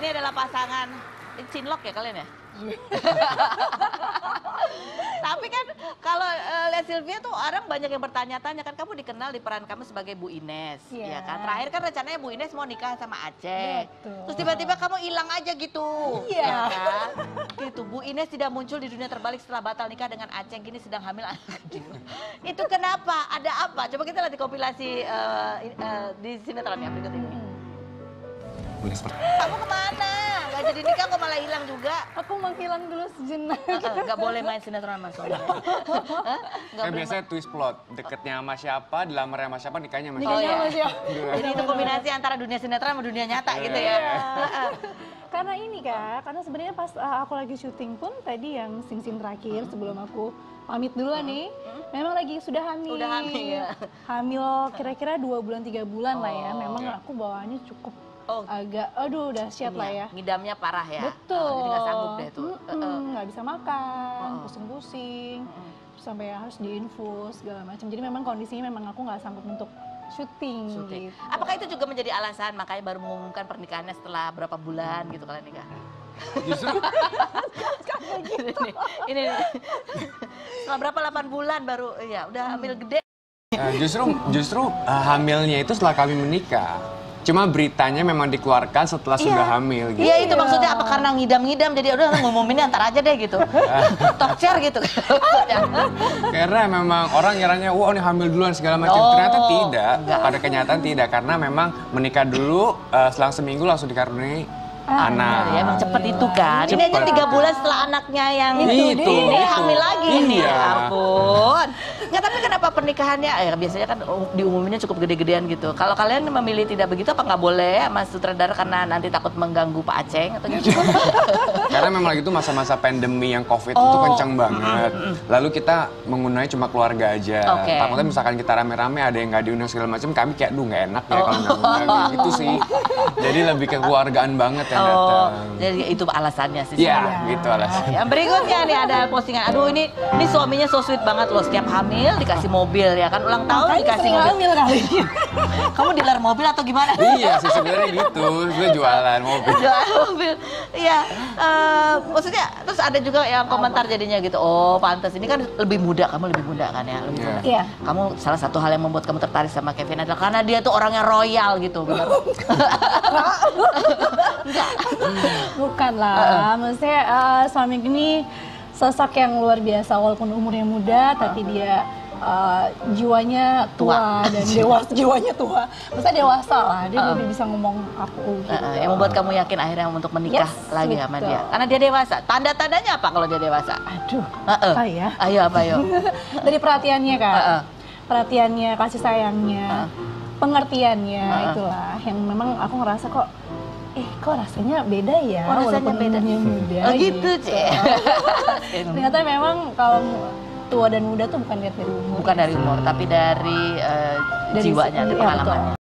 adalah pasangan cinlok ya kalian ya? Tapi kan kalau lihat Sylvia tuh orang banyak yang bertanya-tanya kan, kamu dikenal di peran kamu sebagai Bu Ines, ya kan? Terakhir kan rencananya Bu Ines mau nikah sama Aceh. Betul. Terus tiba-tiba kamu hilang aja gitu. Iya. Ya kan? Gitu. Bu Ines tidak muncul di dunia terbalik setelah batal nikah dengan Aceh, kini sedang hamil anak kedua. Itu kenapa? Ada apa? Coba kita lihat di kompilasi di sinetron ya berikut ini. Kamu kemana? Gak jadi nikah kok malah hilang juga? Aku menghilang dulu sejenak. Gak boleh main sinetron sama suami. Biasanya twist plot, deketnya sama siapa, dilamarnya sama siapa, nikahnya sama Nikahnya sama siapa. Jadi itu kombinasi antara dunia sinetron sama dunia nyata gitu ya. Karena ini Kak, karena sebenarnya pas aku lagi syuting pun tadi yang scene terakhir sebelum aku pamit duluan nih, memang lagi sudah hamil. Udah hamil ya? Hamil kira-kira 2 bulan 3 bulan lah ya. Memang aku bawaannya cukup agak, aduh dahsyat lah ya. Ngidamnya parah ya? Betul. Jadi gak sanggup deh tuh. Nggak bisa makan, pusing-pusing, sampai harus diinfus segala macam. Jadi memang kondisinya memang aku nggak sanggup untuk syuting. Gitu. Apakah itu juga menjadi alasan makanya baru mengumumkan pernikahannya setelah berapa bulan gitu kalian nikah? Justru ini setelah berapa 8 bulan baru ya udah hamil gede. justru hamilnya itu setelah kami menikah. Cuma beritanya memang dikeluarkan setelah sudah hamil gitu. Iya itu maksudnya apa, karena ngidam-ngidam jadi udah ngumuminnya ntar aja deh gitu. Talk share gitu. Karena memang orang ngiranya wah ini hamil duluan segala macam. Ternyata tidak. Pada kenyataan tidak, karena memang menikah dulu selang seminggu langsung dikaruniai anak. Ya emang cepet itu kan. Ini aja 3 bulan setelah anaknya yang itu hamil lagi nih. Iya. Ya ampun. Nggak, tapi kenapa pernikahannya ya biasanya kan diumuminnya cukup gede-gedean gitu. Kalau kalian memilih tidak begitu apa nggak boleh sama sutradara karena nanti takut mengganggu Pak Aceh atau gimana? Karena memang lagi itu masa-masa pandemi yang COVID itu kencang banget. Lalu kita mengundangnya cuma keluarga aja. Takutnya misalkan kita rame-rame ada yang nggak diundang segala macam, kami kayak duh nggak enak ya kalau nggak undang gitu sih. Jadi lebih kekeluargaan banget yang datang. Jadi itu alasannya sih. Iya, gitu alasannya. Yang berikutnya nih ada postingan. Aduh ini suaminya so sweet banget loh, setiap hamil dikasih mobil ya kan, ulang tahun dikasih mobil. Hamil kali. Kamu dealer mobil atau gimana? Iya sih sebenarnya gitu, gue jualan mobil. Jualan mobil, iya. Maksudnya terus ada juga yang komentar jadinya gitu. Oh pantas, ini kan lebih muda, kamu lebih muda kan ya, lebih muda. Iya. Kamu salah satu hal yang membuat kamu tertarik sama Kevin adalah karena dia tuh orangnya royal gitu, benar? Bukan lah, maksudnya suami ini sosok yang luar biasa walaupun umurnya muda, tapi dia jiwanya tua dan jiwanya tua. Maksudnya dewasa lah, dia lebih bisa ngomong aku gitu. Yang membuat kamu yakin akhirnya untuk menikah lagi sama dia. Karena dia dewasa. Tanda-tandanya apa kalau dia dewasa? Aduh, apa ya? Ayo apa yo? Dari perhatiannya Kak, perhatiannya, kasih sayangnya, pengertiannya, itulah yang memang aku ngerasa kok rasanya beda ya, rasanya beda. Muda, gitu, Cek. Ternyata memang kalau tua dan muda tuh bukan lihat dari umur. Bukan dari umur, tapi dari jiwanya, dari pengalamannya.